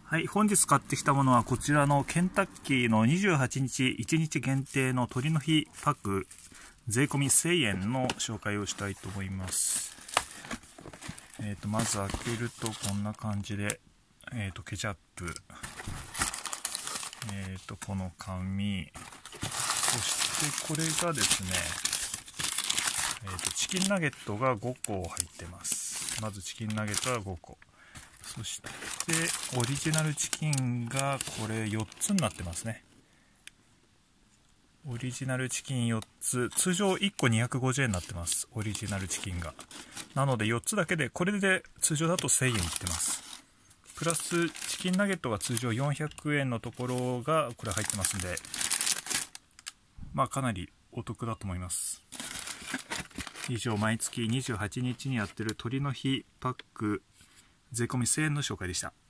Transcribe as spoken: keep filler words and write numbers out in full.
はい、本日買ってきたものはこちらのケンタッキーのにじゅうはちにちいちにち限定の鳥の日パック税込みせんえんの紹介をしたいと思います。えーとまず開けるとこんな感じで、えーとケチャップ、えーとこの紙、そしてこれがですね、えーとチキンナゲットがごこ入ってます。まずチキンナゲットがごこ、そしてオリジナルチキンがこれよっつになってますね。オリジナルチキンよっつ、通常いっこにひゃくごじゅうえんになってます。オリジナルチキンが。なのでよっつだけで、これで通常だとせんえんいってます。プラスチキンナゲットが通常よんひゃくえんのところがこれ入ってますんで、まあかなりお得だと思います。以上、毎月にじゅうはちにちにやってる鳥の日パック税込みせんえんの紹介でした。